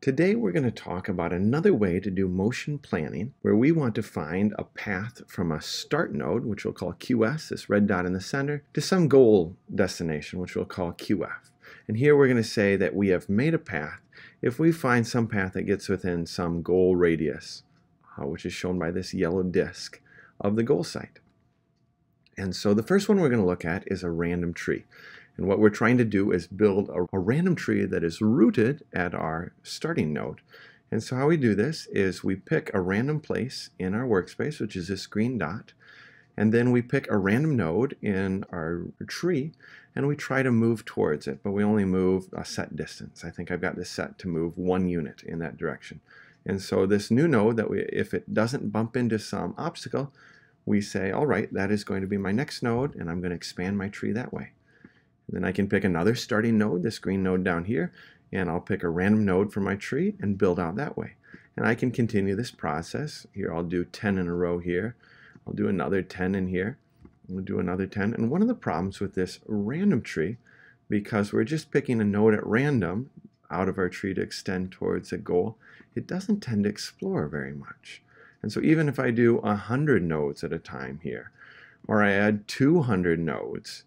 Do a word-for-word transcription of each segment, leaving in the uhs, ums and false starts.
Today we're going to talk about another way to do motion planning where we want to find a path from a start node, which we'll call Q S, this red dot in the center, to some goal destination, which we'll call Q F. And here we're going to say that we have made a path if we find some path that gets within some goal radius, uh, which is shown by this yellow disk of the goal site. And so the first one we're going to look at is a random tree. And what we're trying to do is build a, a random tree that is rooted at our starting node. And so how we do this is we pick a random place in our workspace, which is this green dot, and then we pick a random node in our tree, and we try to move towards it, but we only move a set distance. I think I've got this set to move one unit in that direction. And so this new node, that we, if it doesn't bump into some obstacle, we say, all right, that is going to be my next node, and I'm going to expand my tree that way. Then I can pick another starting node, this green node down here, and I'll pick a random node for my tree and build out that way. And I can continue this process. Here I'll do ten in a row here. I'll do another ten in here. We'll do another ten. And one of the problems with this random tree, because we're just picking a node at random out of our tree to extend towards a goal, it doesn't tend to explore very much. And so even if I do one hundred nodes at a time here, or I add two hundred nodes,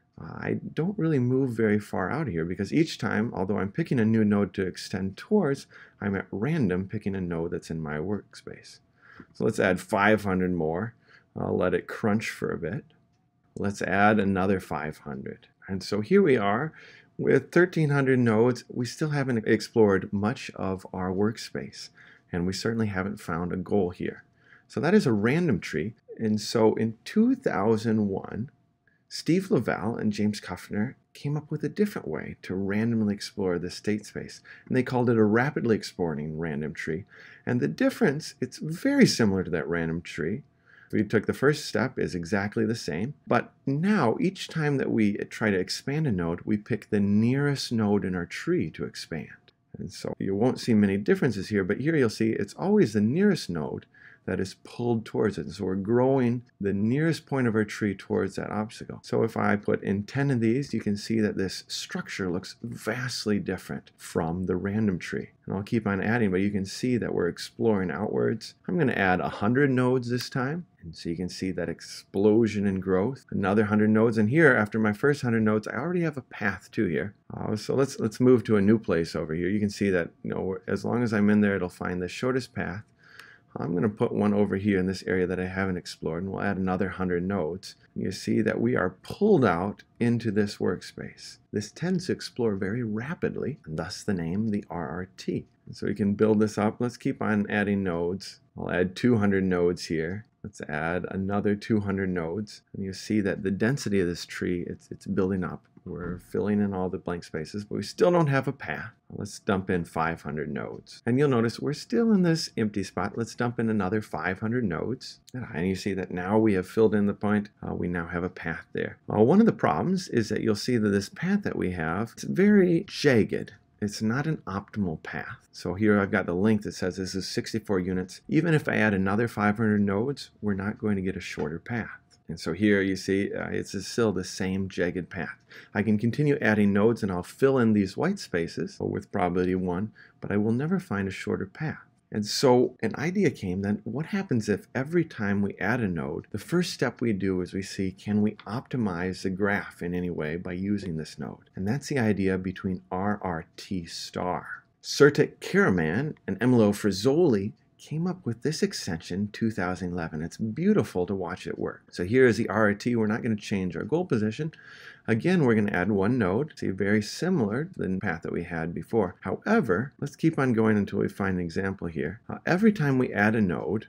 I don't really move very far out here because each time, although I'm picking a new node to extend towards, I'm at random picking a node that's in my workspace. So let's add five hundred more. I'll let it crunch for a bit. Let's add another five hundred. And so here we are with thirteen hundred nodes. We still haven't explored much of our workspace, and we certainly haven't found a goal here. So that is a random tree. And so in two thousand one, Steve Lavelle and James Kuffner came up with a different way to randomly explore the state space, and they called it a rapidly exploring random tree. And the difference, it's very similar to that random tree. We took the first step is exactly the same, but now each time that we try to expand a node, we pick the nearest node in our tree to expand. And so you won't see many differences here, but here you'll see it's always the nearest node that is pulled towards it. And so we're growing the nearest point of our tree towards that obstacle. So if I put in ten of these, you can see that this structure looks vastly different from the random tree. And I'll keep on adding, but you can see that we're exploring outwards. I'm going to add one hundred nodes this time. And so you can see that explosion in growth. Another one hundred nodes. And here, after my first one hundred nodes, I already have a path to here. Uh, so let's, let's move to a new place over here. You can see that, you know, as long as I'm in there, it'll find the shortest path. I'm going to put one over here in this area that I haven't explored, and we'll add another one hundred nodes. You see that we are pulled out into this workspace. This tends to explore very rapidly, and thus the name, the R R T. And so we can build this up. Let's keep on adding nodes. I'll add two hundred nodes here. Let's add another two hundred nodes. And you see that the density of this tree, it's, it's building up. We're filling in all the blank spaces, but we still don't have a path. Let's dump in five hundred nodes. And you'll notice we're still in this empty spot. Let's dump in another five hundred nodes. And you see that now we have filled in the point. Uh, we now have a path there. Uh, one of the problems is that you'll see that this path that we have, it's very jagged. It's not an optimal path. So here I've got the length that says this is sixty-four units. Even if I add another five hundred nodes, we're not going to get a shorter path. And so here you see uh, it's still the same jagged path. I can continue adding nodes and I'll fill in these white spaces with probability one, but I will never find a shorter path. And so an idea came then, what happens if every time we add a node, the first step we do is we see, can we optimize the graph in any way by using this node? And that's the idea between R R T star. Sertic Karaman and Emilio Frizzoli came up with this extension in two thousand eleven. It's beautiful to watch it work. So here is the R R T. We're not going to change our goal position. Again, we're going to add one node. See, very similar to the path that we had before. However, let's keep on going until we find an example here. Uh, every time we add a node,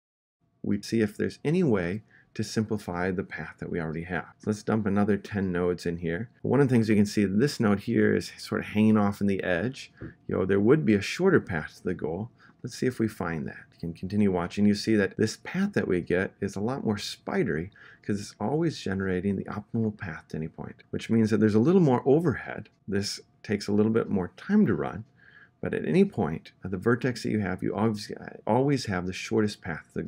we see if there's any way to simplify the path that we already have. So let's dump another ten nodes in here. One of the things you can see, this node here is sort of hanging off in the edge. You know, there would be a shorter path to the goal. Let's see if we find that. You can continue watching. You see that this path that we get is a lot more spidery because it's always generating the optimal path to any point, which means that there's a little more overhead. This takes a little bit more time to run, but at any point, at the vertex that you have, you always, always have the shortest path to the goal.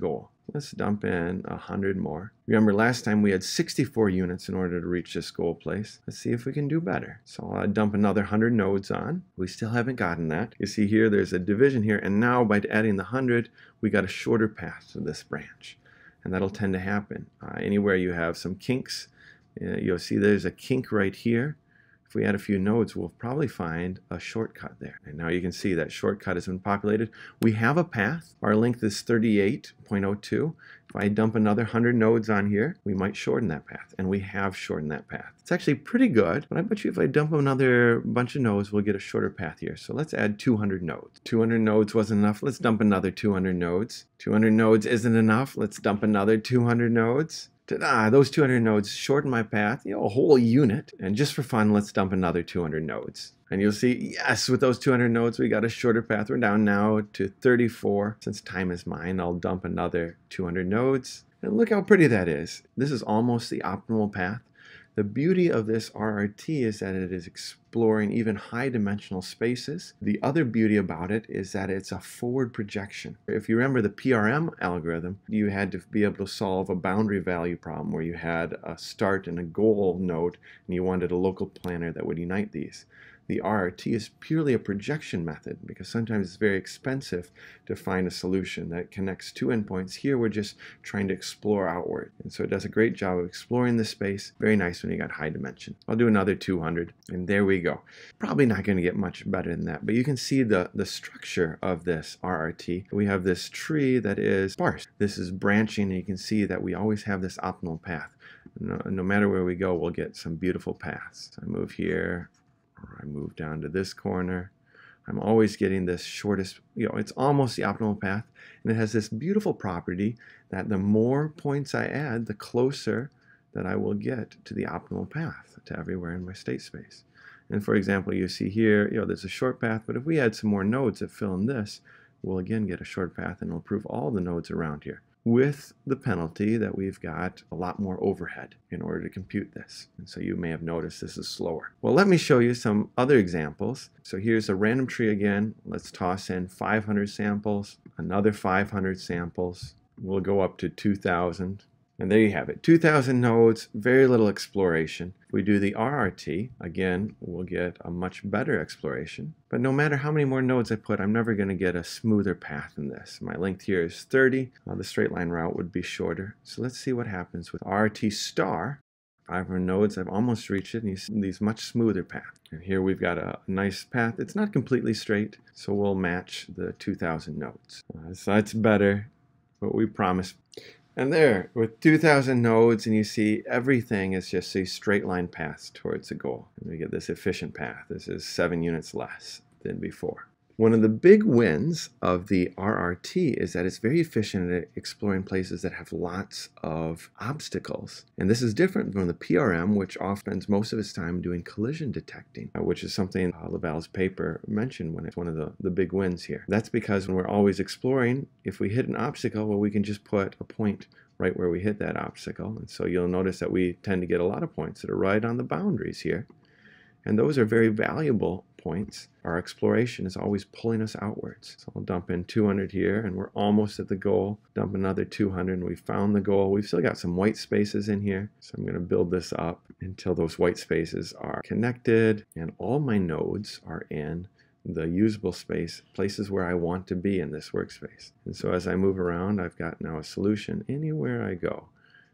Let's dump in one hundred more. Remember last time we had sixty-four units in order to reach this goal place. Let's see if we can do better. So I'll dump another one hundred nodes on. We still haven't gotten that. You see here there's a division here, and now by adding the one hundred, we got a shorter path to this branch. And that'll tend to happen. Uh, anywhere you have some kinks, uh, you'll see there's a kink right here. If we add a few nodes, we'll probably find a shortcut there. And now you can see that shortcut has been populated. We have a path. Our length is thirty-eight point zero two. If I dump another one hundred nodes on here, we might shorten that path. And we have shortened that path. It's actually pretty good, but I bet you if I dump another bunch of nodes, we'll get a shorter path here. So let's add two hundred nodes. two hundred nodes wasn't enough. Let's dump another two hundred nodes. two hundred nodes isn't enough. Let's dump another two hundred nodes. Ta-da! Those two hundred nodes shorten my path, you know, a whole unit. And just for fun, let's dump another two hundred nodes. And you'll see, yes, with those two hundred nodes, we got a shorter path. We're down now to thirty-four. Since time is mine, I'll dump another two hundred nodes. And look how pretty that is. This is almost the optimal path. The beauty of this R R T is that it is exploring even high dimensional spaces. The other beauty about it is that it's a forward projection. If you remember the P R M algorithm, you had to be able to solve a boundary value problem where you had a start and a goal node and you wanted a local planner that would unite these. The R R T is purely a projection method because sometimes it's very expensive to find a solution that connects two endpoints. Here we're just trying to explore outward. And so it does a great job of exploring the space. Very nice when you got high dimension. I'll do another two hundred and there we go. Probably not going to get much better than that, but you can see the, the structure of this R R T. We have this tree that is sparse. This is branching and you can see that we always have this optimal path. No, no matter where we go, we'll get some beautiful paths. So I move here. I move down to this corner. I'm always getting this shortest, you know, it's almost the optimal path. And it has this beautiful property that the more points I add, the closer that I will get to the optimal path to everywhere in my state space. And for example, you see here, you know, there's a short path, but if we add some more nodes that fill in this, we'll again get a short path and it'll prove all the nodes around here, with the penalty that we've got a lot more overhead in order to compute this. And so you may have noticed this is slower. Well, let me show you some other examples. So here's a random tree again. Let's toss in five hundred samples, another five hundred samples. We'll go up to two thousand. And there you have it, two thousand nodes, very little exploration. If we do the R R T, again, we'll get a much better exploration. But no matter how many more nodes I put, I'm never going to get a smoother path than this. My length here is thirty. Uh, the straight line route would be shorter. So let's see what happens with R R T star. five hundred nodes, I've almost reached it, and you see these much smoother path. And here we've got a nice path. It's not completely straight, so we'll match the two thousand nodes. Uh, so that's better, what we promised. And there, with two thousand nodes, and you see everything is just a straight line path towards the goal. And we get this efficient path. This is seven units less than before. One of the big wins of the R R T is that it's very efficient at exploring places that have lots of obstacles. And this is different from the P R M, which often spends most of its time doing collision detecting, uh, which is something uh, Laval's paper mentioned when it's one of the, the big wins here. That's because when we're always exploring, if we hit an obstacle, well, we can just put a point right where we hit that obstacle. And so you'll notice that we tend to get a lot of points that are right on the boundaries here. And those are very valuable points. Our exploration is always pulling us outwards. So I'll dump in two hundred here, and we're almost at the goal. Dump another two hundred, and we found the goal. We've still got some white spaces in here. So I'm going to build this up until those white spaces are connected, and all my nodes are in the usable space, places where I want to be in this workspace. And so as I move around, I've got now a solution. Anywhere I go,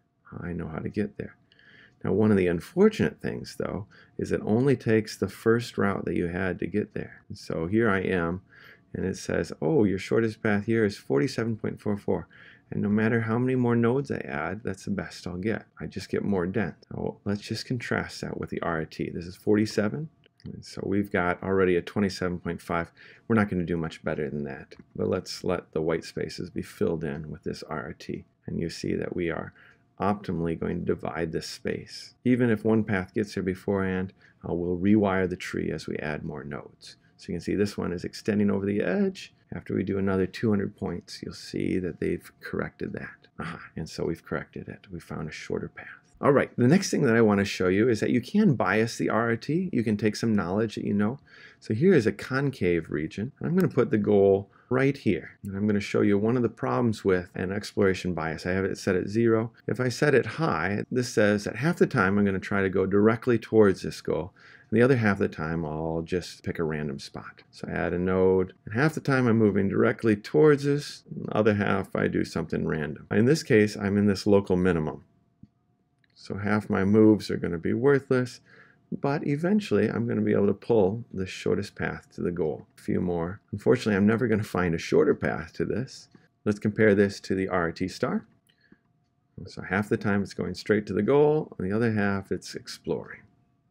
I know how to get there. Now, one of the unfortunate things, though, is it only takes the first route that you had to get there. And so here I am, and it says, oh, your shortest path here is forty-seven point four four. And no matter how many more nodes I add, that's the best I'll get. I just get more dense. So let's just contrast that with the R R T. This is forty-seven. And so we've got already a twenty-seven point five. We're not going to do much better than that. But let's let the white spaces be filled in with this R R T. And you see that we are optimally going to divide this space. Even if one path gets here beforehand, uh, we'll rewire the tree as we add more nodes. So you can see this one is extending over the edge. After we do another two hundred points, you'll see that they've corrected that. Aha, and so we've corrected it. We found a shorter path. All right, the next thing that I want to show you is that you can bias the R R T. You can take some knowledge that you know. So here is a concave region. I'm going to put the goal right here. And I'm going to show you one of the problems with an exploration bias. I have it set at zero. If I set it high, this says that half the time I'm going to try to go directly towards this goal. And the other half of the time I'll just pick a random spot. So I add a node, and half the time I'm moving directly towards this, and the other half I do something random. In this case, I'm in this local minimum. So half my moves are going to be worthless, but eventually I'm going to be able to pull the shortest path to the goal. A few more. Unfortunately, I'm never going to find a shorter path to this. Let's compare this to the R R T star. So half the time it's going straight to the goal, and the other half it's exploring.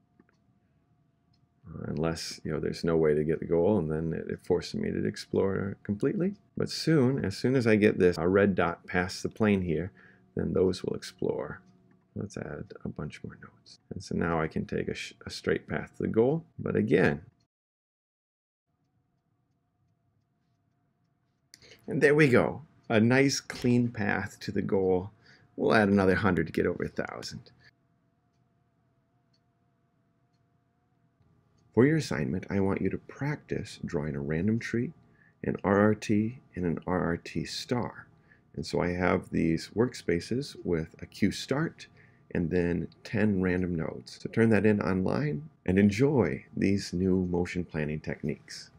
Unless, you know, there's no way to get the goal, and then it, it forces me to explore completely. But soon, as soon as I get this a red dot past the plane here, then those will explore. Let's add a bunch more nodes. And so now I can take a, sh a straight path to the goal. But again, and there we go. A nice clean path to the goal. We'll add another one hundred to get over one thousand. For your assignment, I want you to practice drawing a random tree, an R R T, and an R R T star. And so I have these workspaces with a Q start and then ten random nodes. So turn that in online and enjoy these new motion planning techniques.